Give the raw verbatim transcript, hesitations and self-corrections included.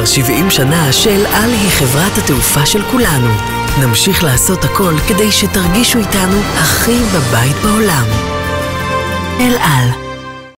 כבר שבעים שנה שאל על היא חברת התעופה של כולנו. נמשיך לעשות הכל כדי שתרגישו איתנו הכי בבית בעולם. אל על.